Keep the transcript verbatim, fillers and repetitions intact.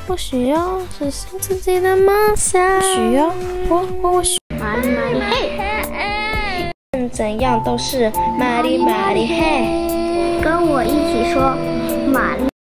或许要实现自己的梦想。或许要我我我许。玛丽玛丽嘿，怎样都是玛丽玛丽嘿，跟我一起说玛丽。